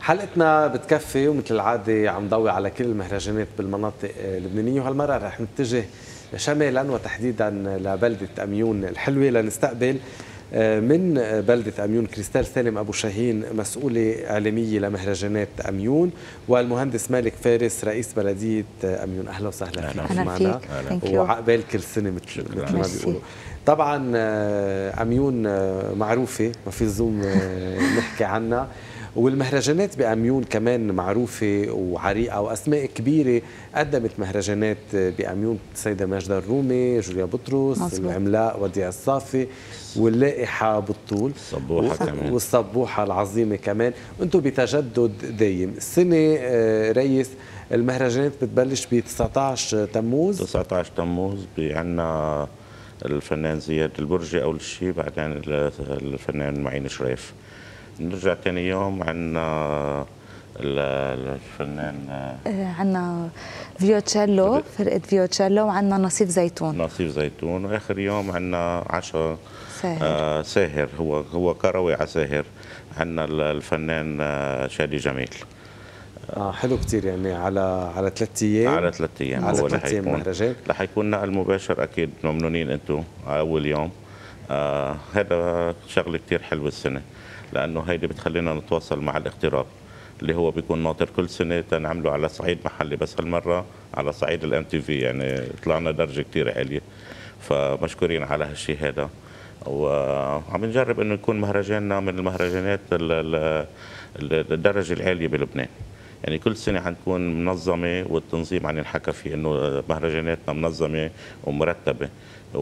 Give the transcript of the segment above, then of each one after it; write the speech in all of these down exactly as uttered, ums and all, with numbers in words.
حلقتنا بتكفي ومثل العاده عم ضوي على كل المهرجانات بالمناطق اللبنانيه، وهالمره رح نتجه شمالا وتحديدا لبلده اميون الحلوه لنستقبل من بلدة أميون كريستال سالم أبو شاهين، مسؤولة إعلامية لمهرجانات أميون، والمهندس مالك فارس رئيس بلدية أميون. أهلا وسهلا فيك معنا، وعقبال كل سنة مثل مثل ما بيقولوا. طبعا أميون معروفة، ما في لزوم نحكي عنها، والمهرجانات بأميون كمان معروفة وعريقة، وأسماء كبيرة قدمت مهرجانات بأميون، السيدة ماجدة الرومي، جوليا بطرس، مزبوط. العملاق وديع الصافي، واللائحة بالطول، الصبوحة كمان، والصبوحة العظيمة كمان. وانتم بتجدد دايم. السنة ريس المهرجانات بتبلش ب تسعة عشر تموز تسعة عشر تموز عندنا الفنان زياد البرجي أول شيء، بعدين الفنان معين شريف. نرجع ثاني يوم عندنا الفنان عندنا فيوتشيلو، فرقة فيوتشيلو، وعندنا نصيف زيتون نصيف زيتون واخر يوم عندنا عشاء ساهر. آه ساهر، هو هو كروي على ساهر. عندنا الفنان شادي جميل. اه حلو كثير، يعني على على ثلاث ايام على ثلاث ايام على ثلاث ايام مهرجان. رح يكون نقل مباشر، اكيد ممنونين انتم على اول يوم. آه هذا شغله كثير حلوه السنه، لانه هيدي بتخلينا نتواصل مع الاغتراب اللي هو بيكون ناطر كل سنه تنعمله على صعيد محلي، بس هالمره على صعيد الام تي في، يعني طلعنا درجه كثير عاليه، فمشكورين على هالشيء هذا. وعم نجرب انه يكون مهرجاننا من المهرجانات الدرجه العاليه بلبنان، يعني كل سنه حنكون منظمه، والتنظيم عم ينحكى فيه انه مهرجاناتنا منظمه ومرتبه،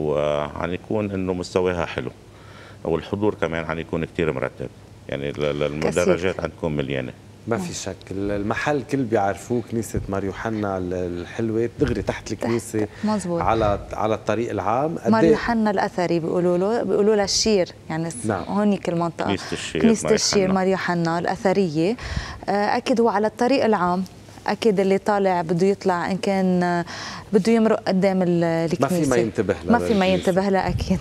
وعم يكون انه مستواها حلو، والحضور كمان عم يكون كثير مرتب، يعني المدرجات عم تكون مليانه ما في شك. المحل كل بيعرفوه، كنيسة مار يوحنا الحلوة دغري تحت الكنيسة، مزبوط. على على الطريق العام. مار يوحنا الأثري بيقولوا له، بيقولوا له الشير، يعني نعم. هونيك المنطقة كنيسة الشير، كنيسة الشير مار يوحنا الأثرية. أكيد هو على الطريق العام، أكيد اللي طالع بده يطلع إن كان بده يمرق قدام الكنيسة ما في ما ينتبه له، ما في ما ينتبه له أكيد.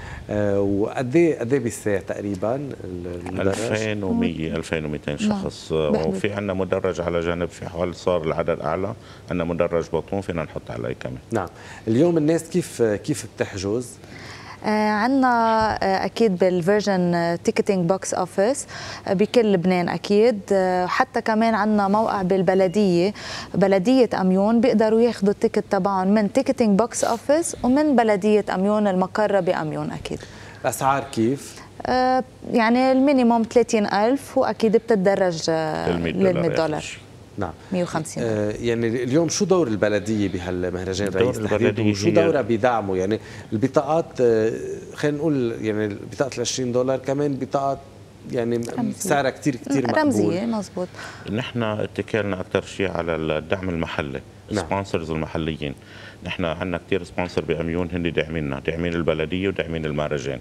آه وقد ايه قد ايه بالساعه تقريبا؟ ألفين ومية ألفين ومئتين شخص. وفي عندنا مدرج على جانب، في حال صار العدد اعلى عندنا مدرج بطون فينا نحط عليه كمان. نعم. اليوم الناس كيف كيف بتحجز؟ آه عندنا آه اكيد بالفيرجن تيكتينج بوكس اوفيس بكل لبنان اكيد. آه حتى كمان عندنا موقع بالبلديه، بلديه اميون، بيقدروا ياخذوا التيكت تبعهم من تيكتينج بوكس اوفيس ومن بلديه اميون المقره باميون. اكيد الاسعار كيف؟ آه يعني المينيموم ثلاثين ألف، واكيد بتتدرج آه لل مية دولار. نعم مية وخمسين. آه يعني اليوم شو دور البلديه بهالمهرجان رئيس تحديدا، وشو دورها بدعمه؟ يعني البطاقات آه خلينا نقول، يعني بطاقه ال عشرين دولار كمان بطاقات يعني سعرها كثير كثير مقبول، رمزيه. مزبوط. نحن اتكلنا اكثر شيء على الدعم المحلي، سبونسرز المحليين. نحن عندنا كثير سبونسر باميون هن داعميننا، داعمين البلديه وداعمين المهرجان،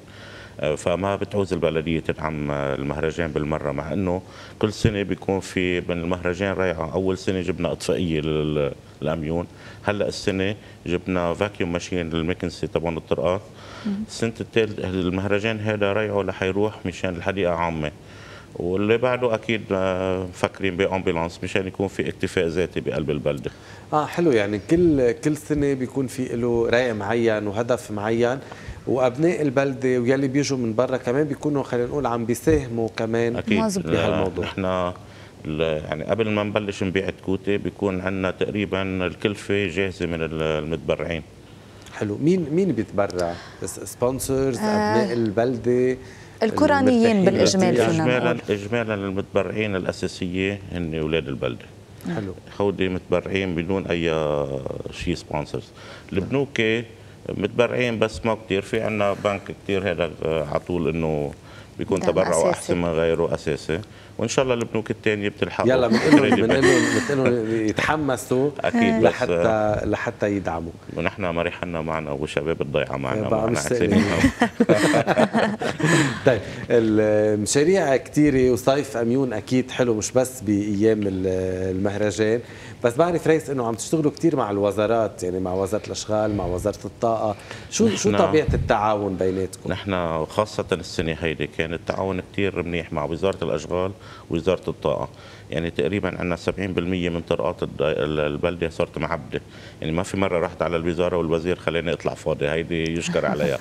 فما بتعوز البلديه تدعم المهرجان بالمره، مع انه كل سنه بيكون في من المهرجان رايعه. اول سنه جبنا اطفائيه للاميون، هلا السنه جبنا فاكيوم ماشين للمكنسه تبعون الطرقات. السنه الثالثه المهرجان هذا رايعه لحيروح مشان الحديقه عامه، واللي بعده اكيد مفكرين بامبولانس مشان يكون في اكتفاء ذاتي بقلب البلده. اه حلو، يعني كل كل سنه بيكون في له راي معين وهدف معين، وابناء البلده ويلي بيجوا من برا كمان بيكونوا خلينا نقول عم بيساهموا كمان اكيد بهالموضوع. نحن يعني قبل ما نبلش نبيع الكوته بيكون عندنا تقريبا الكلفه جاهزه من المتبرعين. حلو. مين مين بيتبرع؟ سبونسرز، ابناء البلده، الكورانيين بالاجمال؟ اجمالا اجمالا المتبرعين الاساسيه هن اولاد البلده. حلو. هودي متبرعين بدون اي شيء سبونسرز. البنوك متبرعين بس ما كثير، في عندنا بنك كثير هذا على طول انه بيكون تبرعوا احسن من غيره اساسي، وان شاء الله البنوك الثانيه بتلحق. يلا بنقول لهم يتحمسوا اكيد لحتى لحتى يدعموا. ونحن مريحنا معنا وشباب الضيعه معنا معنا طيب المشاريع كثيره وصيف اميون اكيد حلو مش بس بايام المهرجان، بس بعرف رئيس انه عم تشتغلوا كثير مع الوزارات، يعني مع وزاره الاشغال، مع وزاره الطاقه، شو شو طبيعه التعاون بيناتكم؟ نحن خاصه السنه هيدي كان التعاون كثير منيح مع وزاره الاشغال ووزاره الطاقه، يعني تقريبا عندنا سبعين بالمئة من طرقات البلده صارت معبده، يعني ما في مره رحت على الوزاره والوزير خلاني اطلع فاضي، هيدي يشكر عليها.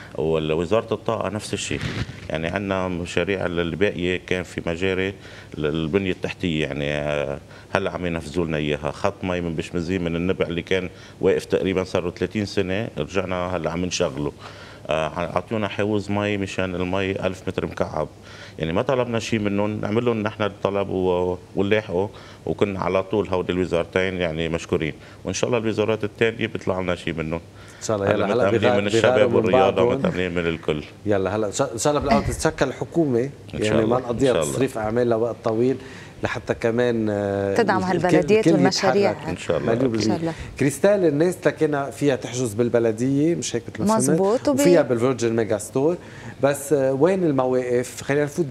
ووزاره الطاقه نفس الشيء، يعني عندنا مشاريع الباقيه كان في مجاري البنيه التحتيه، يعني هلا عم ينفذوا لنا اياها، خط مي من بشمزين من النبع اللي كان واقف تقريبا صار له ثلاثين سنه، رجعنا هلا عم نشغله. اعطونا حوض مي مشان المي ألف متر مكعب، يعني ما طلبنا شيء منهم، نعمل لهم نحن الطلب ونلاحقه، وكنا على طول هودي الوزارتين يعني مشكورين، وان شاء الله الوزارات الثانيه بيطلع لنا شيء منهم. ان شاء الله. هلا هلا متأملين من الشباب والرياضه، متأملين من الكل. يلا هلا ان شاء الله بالاول تتشكل الحكومه، يعني ما نقضيها تصريف اعمال لوقت طويل لحتى كمان تدعم هالبلديات والمشاريع ان شاء الله. ان شاء الله. كريستال الناس لكن فيها تحجز بالبلديه مش هيك مثل ما فهمت؟ مزبوط. وفيها بالفيرجن ميجا ستور، بس وين المواقف؟ خلينا نفوت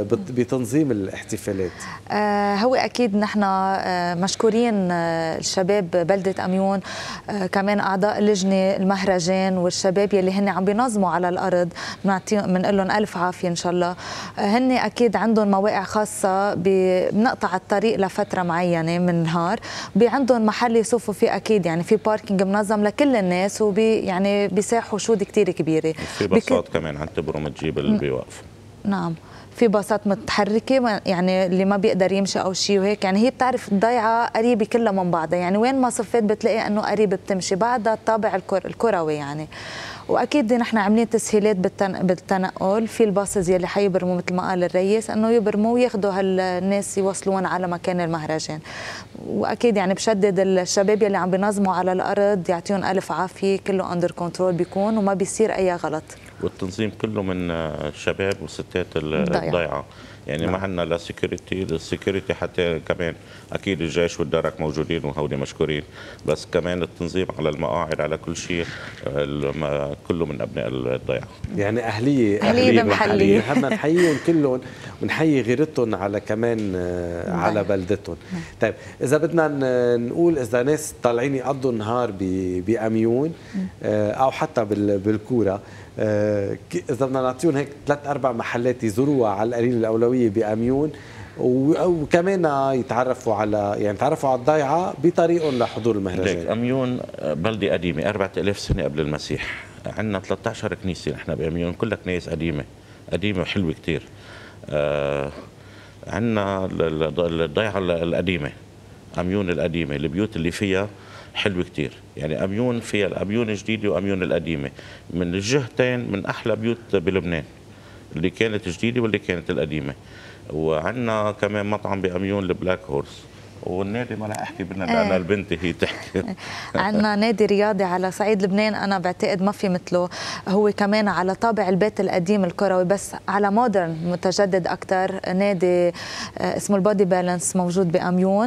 بتنظيم الاحتفالات. آه هو اكيد نحن آه مشكورين آه الشباب بلده اميون، آه كمان اعضاء اللجنه المهرجان والشباب يلي هن عم بينظموا على الارض، بنقول لهم الف عافيه ان شاء الله. آه هن اكيد عندهم مواقع خاصه، بنقطع الطريق لفتره معينه من النهار، عندهم محل يصفوا فيه اكيد، يعني في باركينج منظم لكل الناس، وبي يعني بيساحوا شود كثير كبيره. في باصات كمان عنتبرهم تجيب اللي بيوقفوا. نعم، في باصات متحركه، يعني اللي ما بيقدر يمشي او شيء وهيك، يعني هي بتعرف الضيعه قريبه كلها من بعضها، يعني وين ما صفيت بتلاقي انه قريبه بتمشي، بعدها الطابع الكر الكروي يعني. واكيد نحن عاملين تسهيلات بالتنقل، في الباصز يلي حيبرموا مثل ما قال الرئيس انه يبرموا وياخذوا هالناس يوصلون على مكان المهرجان. واكيد يعني بشدد الشباب يلي عم بينظموا على الارض، يعطيهم الف عافيه، كله اندر كنترول بيكون وما بيصير اي غلط. والتنظيم كله من الشباب والستات الضيعه، يعني ما عندنا لا سكيورتي، السكيورتي حتى كمان اكيد الجيش والدرك موجودين وهودي مشكورين، بس كمان التنظيم على المقاعد على كل شيء كله من ابناء الضيعه. يعني اهليه اهليه بمحليه، بدنا نحييهم كلهم ونحيي غيرتهم على كمان على بلدتهم. طيب اذا بدنا نقول اذا ناس طالعين يقضوا النهار باميون او حتى بالكوره، اذا بدنا نعطيهم هيك ثلاث اربع محلات يزوروها على القليل الاولويه باميون، وكمان يتعرفوا على يعني يتعرفوا على الضيعه بطريقهم لحضور المهرجان. اميون بلده قديمه أربعة آلاف سنه قبل المسيح، عندنا ثلاثة عشر كنيسه نحن باميون، كلها كنايس قديمه قديمه وحلوه كثير. آه عندنا الضيعه القديمه، اميون القديمه، البيوت اللي فيها حلوة كتير، يعني أميون فيها الأميون الجديدة وأميون القديمة، من الجهتين من أحلى بيوت بلبنان، اللي كانت جديدة واللي كانت القديمة. وعندنا كمان مطعم بأميون البلاك هورس، والنادي ما رح احكي بدنا لان البنت هي تحكي. عندنا نادي رياضي على صعيد لبنان انا بعتقد ما في مثله، هو كمان على طابع البيت القديم الكروي بس على مودرن متجدد اكثر، نادي اسمه البودي بالانس موجود باميون.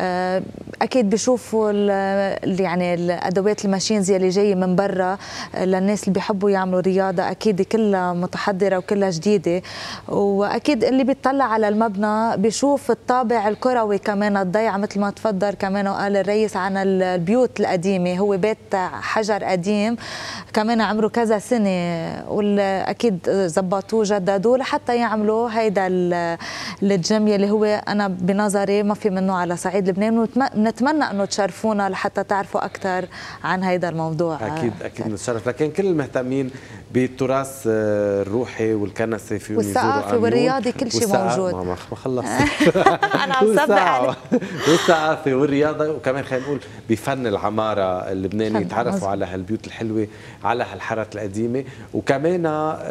اكيد بيشوفوا يعني الادوات الماشينز اللي جايه من برا للناس اللي بيحبوا يعملوا رياضه، اكيد كلها متحضره وكلها جديده، واكيد اللي بيطلع على المبنى بيشوف الطابع الكروي كمان الضيعه مثل ما تفضل كمان وقال الرئيس عن البيوت القديمه، هو بيت حجر قديم كمان عمره كذا سنه، واكيد زبطوه جددوه لحتى يعملوا هيدا الجيم اللي هو انا بنظري ما في منه على صعيد لبنان، ونتمنى انه تشرفونا لحتى تعرفوا اكثر عن هيدا الموضوع. اكيد اكيد نتشرف، لكن كل المهتمين بالتراث الروحي والكنسي في والثقافي والرياضي كل شيء موجود. ما ما خلصت انا عم صبح والثقافه والرياضه، وكمان خلينا نقول بفن العماره اللبناني يتعرفوا على هالبيوت الحلوه، على هالحارات القديمه، وكمان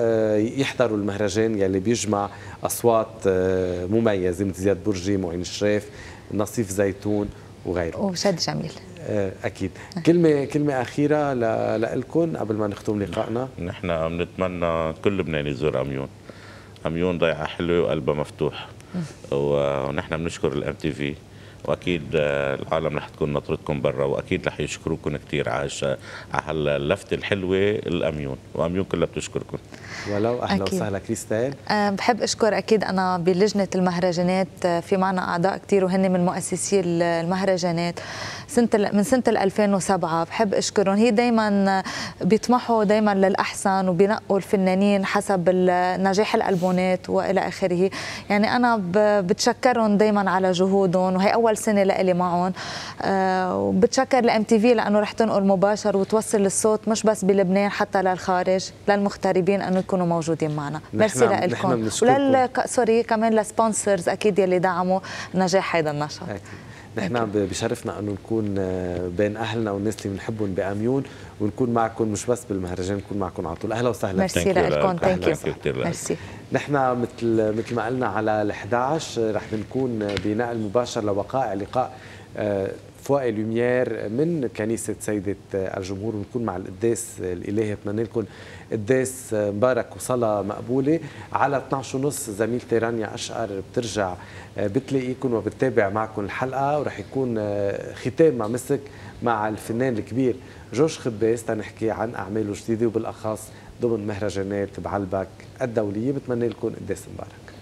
يحضروا المهرجان يلي بيجمع اصوات مميزه مثل زياد برجي، معين الشريف، نصيف زيتون وغيره، وشد جميل. اكيد. كلمه كلمه اخيره لكم قبل ما نختم لقائنا. نحن بنتمنى كل لبنان يزور اميون، اميون ضيعه حلوه وقلبها مفتوح، ونحن بنشكر الام تي في واكيد العالم رح تكون نطرتكم برا، واكيد رح يشكروكم كثير على على اللفته الحلوه الاميون، واميون كلها بتشكركم. ولو اهلا وسهلا كريستال. أه بحب اشكر اكيد انا بلجنه المهرجانات في معنا اعضاء كثير وهن من مؤسسي المهرجانات سنه من سنه ألفين وسبعة. بحب اشكرهم، هي دائما بيطمحوا دائما للاحسن وبينقوا الفنانين حسب نجاح الالبومات والى اخره. يعني انا بتشكرهم دائما على جهودهم، وهي اول سنه لإلي معهم. أه وبتشكر لام تي في لانه رح تنقل مباشر وتوصل الصوت مش بس بلبنان حتى للخارج للمغتربين انه يكونوا موجودين معنا. ميرسي لكم ولل سوري كمان للسبونسرز اكيد يلي دعموا نجاح هذا النشاط. نحن بشرفنا انه نكون بين اهلنا والناس اللي بنحبهم باميون، ونكون معكم مش بس بالمهرجان، نكون معكم على طول. اهلا وسهلا. ميرسي لكم. ثانك يو. ميرسي. نحن مثل مثل ما قلنا على الإحدى عشر رح بنكون بنقل مباشر لوقائع لقاء فوق لوميير من كنيسة سيدة الجمهور، ونكون مع القداس الإلهي. بتمنى لكم قداس مبارك وصلاة مقبولة. على اثنعش ونص زميلتي رانيا أشقر بترجع بتلاقيكم وبتتابع معكم الحلقة، ورح يكون ختام مع مسك مع الفنان الكبير جورج خباز تنحكي عن أعماله الجديدة، وبالأخص ضمن مهرجانات بعلبك الدولية. بتمنى لكم قداس مبارك.